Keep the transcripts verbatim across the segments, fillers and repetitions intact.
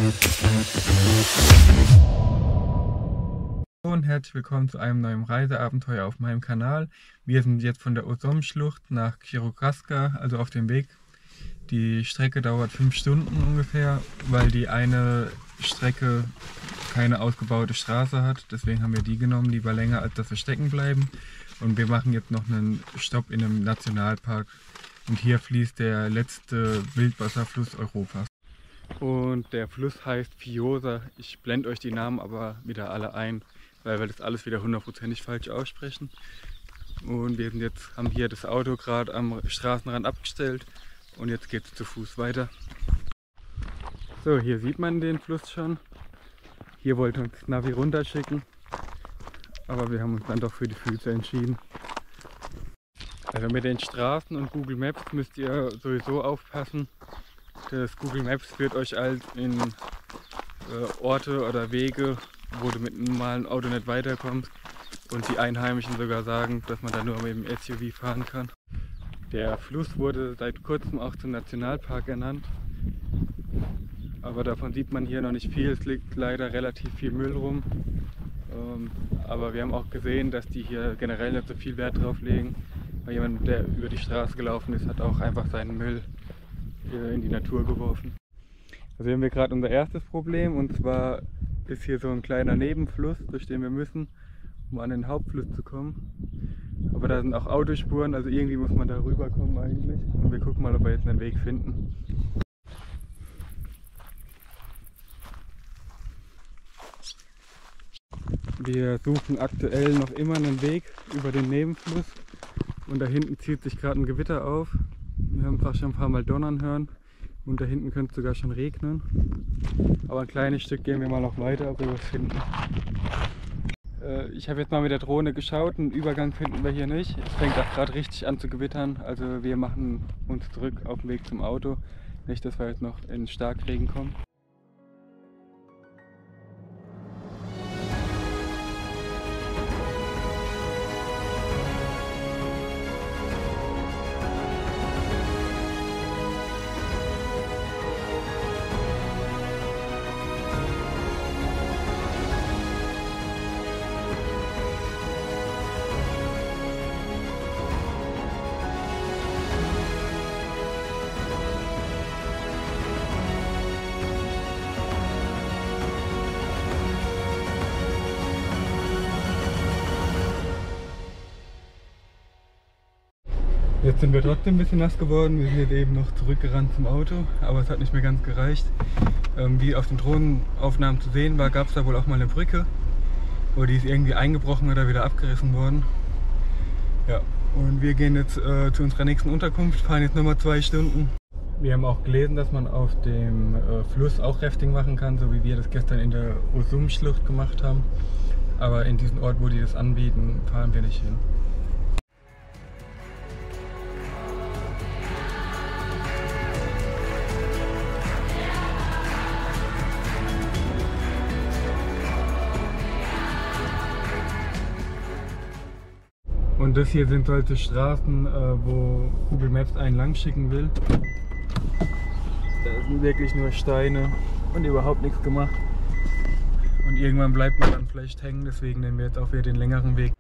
Und herzlich willkommen zu einem neuen Reiseabenteuer auf meinem Kanal. Wir sind jetzt von der Osom-Schlucht nach Kirokaska, also auf dem Weg. Die Strecke dauert fünf Stunden ungefähr, weil die eine Strecke keine ausgebaute Straße hat. Deswegen haben wir die genommen, die war länger, als dass wir stecken bleiben. Und wir machen jetzt noch einen Stopp in einem Nationalpark. Und hier fließt der letzte Wildwasserfluss Europas. Und der Fluss heißt Fiosa. Ich blende euch die Namen aber wieder alle ein, weil wir das alles wieder hundertprozentig falsch aussprechen. Und wir sind jetzt, haben hier das Auto gerade am Straßenrand abgestellt und jetzt geht es zu Fuß weiter. So, hier sieht man den Fluss schon. Hier wollte uns Navi runterschicken, aber wir haben uns dann doch für die Füße entschieden. Also mit den Straßen und Google Maps müsst ihr sowieso aufpassen. Das Google Maps führt euch halt in äh, Orte oder Wege, wo du mit einem normalen Auto nicht weiterkommst und die Einheimischen sogar sagen, dass man da nur mit dem S U V fahren kann. Der Fluss wurde seit kurzem auch zum Nationalpark ernannt, aber davon sieht man hier noch nicht viel. Es liegt leider relativ viel Müll rum, ähm, aber wir haben auch gesehen, dass die hier generell nicht so viel Wert drauf legen, weil jemand, der über die Straße gelaufen ist, hat auch einfach seinen Müll in die Natur geworfen. Also hier haben wir gerade unser erstes Problem, und zwar ist hier so ein kleiner Nebenfluss, durch den wir müssen, um an den Hauptfluss zu kommen. Aber da sind auch Autospuren, also irgendwie muss man da rüberkommen eigentlich. Und wir gucken mal, ob wir jetzt einen Weg finden. Wir suchen aktuell noch immer einen Weg über den Nebenfluss und da hinten zieht sich gerade ein Gewitter auf. Wir haben fast schon ein paar Mal donnern hören und da hinten könnte es sogar schon regnen. Aber ein kleines Stück gehen wir mal noch weiter, ob wir was finden. Äh, ich habe jetzt mal mit der Drohne geschaut, einen Übergang finden wir hier nicht. Es fängt auch gerade richtig an zu gewittern, also wir machen uns zurück auf den Weg zum Auto. Nicht, dass wir jetzt noch in Starkregen kommen. Jetzt sind wir trotzdem ein bisschen nass geworden. Wir sind jetzt eben noch zurückgerannt zum Auto, aber es hat nicht mehr ganz gereicht. Ähm, wie auf den Drohnenaufnahmen zu sehen war, gab es da wohl auch mal eine Brücke, aber die ist irgendwie eingebrochen oder wieder abgerissen worden. Ja, und wir gehen jetzt äh, zu unserer nächsten Unterkunft, fahren jetzt nochmal zwei Stunden. Wir haben auch gelesen, dass man auf dem äh, Fluss auch Rafting machen kann, so wie wir das gestern in der Osom-Schlucht gemacht haben. Aber in diesem Ort, wo die das anbieten, fahren wir nicht hin. Und das hier sind solche Straßen, wo Google Maps einen lang schicken will. Da sind wirklich nur Steine und überhaupt nichts gemacht. Und irgendwann bleibt man dann vielleicht hängen, deswegen nehmen wir jetzt auch wieder den längeren Weg.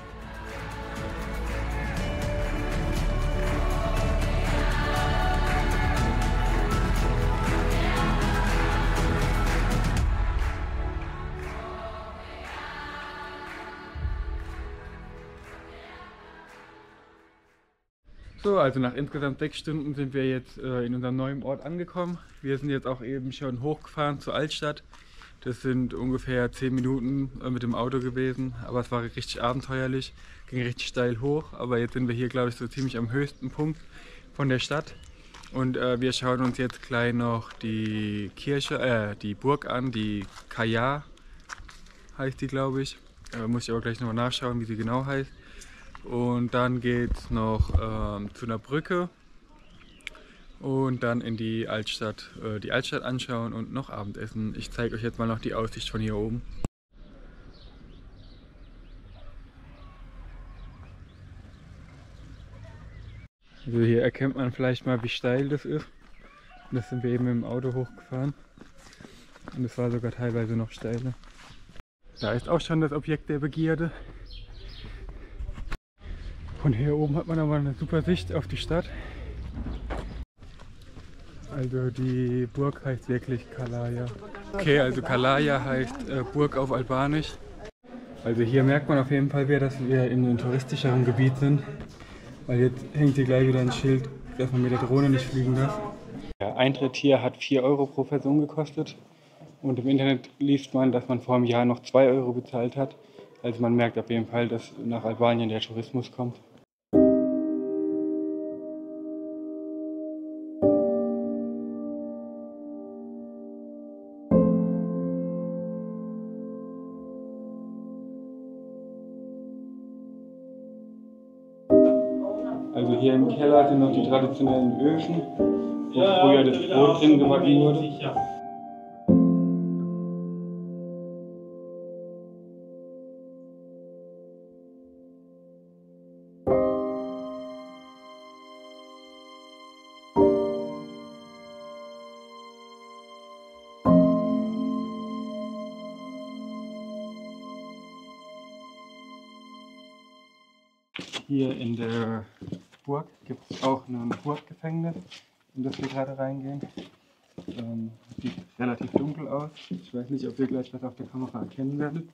So, also nach insgesamt sechs Stunden sind wir jetzt äh, in unserem neuen Ort angekommen. Wir sind jetzt auch eben schon hochgefahren zur Altstadt. Das sind ungefähr zehn Minuten äh, mit dem Auto gewesen, aber es war richtig abenteuerlich, ging richtig steil hoch. Aber jetzt sind wir hier, glaube ich, so ziemlich am höchsten Punkt von der Stadt. Und äh, wir schauen uns jetzt gleich noch die Kirche, äh, die Burg an, die Kaya heißt die, glaube ich. Äh, muss ich aber gleich nochmal nachschauen, wie sie genau heißt. Und dann geht es noch ähm, zu einer Brücke und dann in die Altstadt, äh, die Altstadt anschauen und noch Abendessen. Ich zeige euch jetzt mal noch die Aussicht von hier oben. Also hier erkennt man vielleicht mal, wie steil das ist. Das sind wir eben im Auto hochgefahren. Und es war sogar teilweise noch steiler. Da ist auch schon das Objekt der Begierde. Von hier oben hat man aber eine super Sicht auf die Stadt. Also die Burg heißt wirklich Kalaya. Okay, also Kalaya heißt äh, Burg auf Albanisch. Also hier merkt man auf jeden Fall wieder, dass wir in einem touristischeren Gebiet sind. Weil jetzt hängt hier gleich wieder ein Schild, dass man mit der Drohne nicht fliegen darf. Der Eintritt hier hat vier Euro pro Person gekostet. Und im Internet liest man, dass man vor einem Jahr noch zwei Euro bezahlt hat. Also man merkt auf jeden Fall, dass nach Albanien der Tourismus kommt. Also hier im Keller sind noch die traditionellen Öfen, wo früher das Brot drin gebacken wurde. Hier in der Burg gibt es auch ein Burggefängnis, in das wir gerade reingehen. Ähm, sieht relativ dunkel aus. Ich weiß nicht, ob ihr gleich was auf der Kamera erkennen werdet.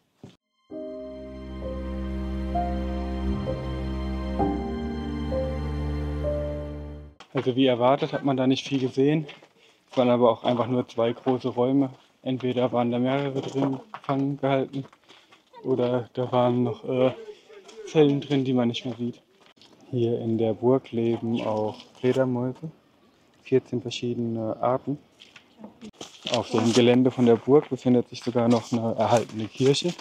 Also wie erwartet hat man da nicht viel gesehen. Es waren aber auch einfach nur zwei große Räume. Entweder waren da mehrere drin gefangen gehalten oder da waren noch äh, Zellen drin, die man nicht mehr sieht. Hier in der Burg leben auch Fledermäuse, vierzehn verschiedene Arten. Auf dem Gelände von der Burg befindet sich sogar noch eine erhaltene Kirche.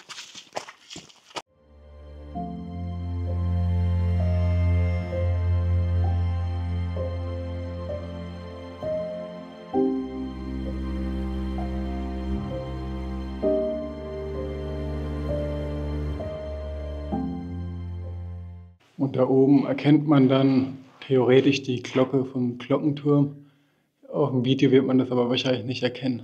Und da oben erkennt man dann theoretisch die Glocke vom Glockenturm. Auf dem Video wird man das aber wahrscheinlich nicht erkennen.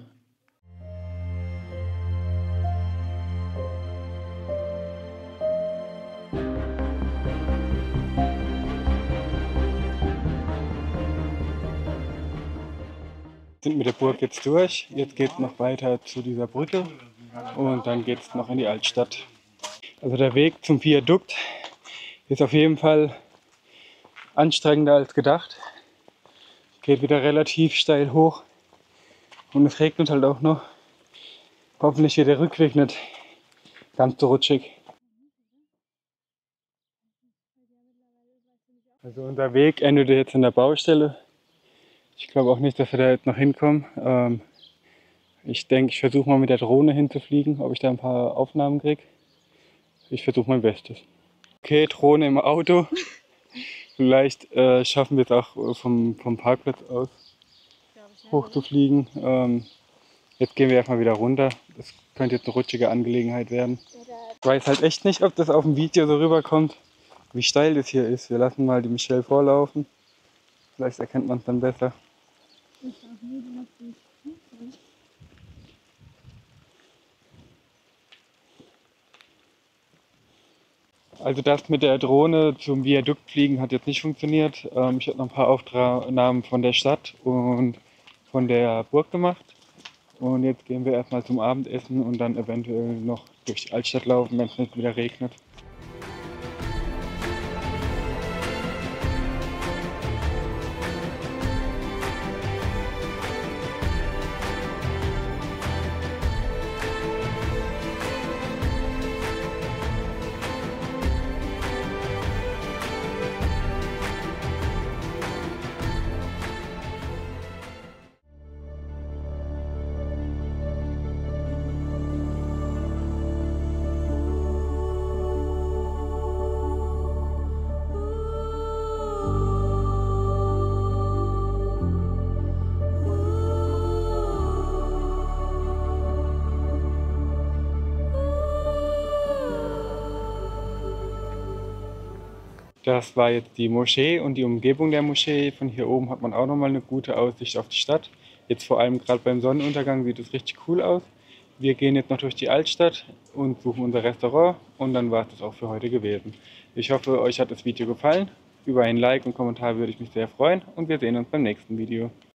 Wir sind mit der Burg jetzt durch. Jetzt geht es noch weiter zu dieser Brücke und dann geht es noch in die Altstadt. Also der Weg zum Viadukt ist auf jeden Fall anstrengender als gedacht. Geht wieder relativ steil hoch und es regnet halt auch noch. Hoffentlich wird der Rückweg nicht ganz so rutschig. Also unser Weg endete jetzt in der Baustelle. Ich glaube auch nicht, dass wir da jetzt noch hinkommen. Ähm, ich denke, ich versuche mal mit der Drohne hinzufliegen, ob ich da ein paar Aufnahmen kriege. Ich versuche mein Bestes. Okay, Drohne im Auto. Vielleicht äh, schaffen wir es auch vom, vom Parkplatz aus hoch zu fliegen. Ähm, jetzt gehen wir erstmal wieder runter. Das könnte jetzt eine rutschige Angelegenheit werden. Ich weiß halt echt nicht, ob das auf dem Video so rüberkommt, wie steil das hier ist. Wir lassen mal die Michelle vorlaufen. Vielleicht erkennt man es dann besser. Also das mit der Drohne zum Viadukt fliegen hat jetzt nicht funktioniert. Ähm, ich habe noch ein paar Aufnahmen von der Stadt und von der Burg gemacht. Und jetzt gehen wir erstmal zum Abendessen und dann eventuell noch durch die Altstadt laufen, wenn es nicht wieder regnet. Das war jetzt die Moschee und die Umgebung der Moschee. Von hier oben hat man auch nochmal eine gute Aussicht auf die Stadt. Jetzt vor allem gerade beim Sonnenuntergang sieht es richtig cool aus. Wir gehen jetzt noch durch die Altstadt und suchen unser Restaurant und dann war es das auch für heute gewesen. Ich hoffe, euch hat das Video gefallen. Über ein Like und Kommentar würde ich mich sehr freuen und wir sehen uns beim nächsten Video.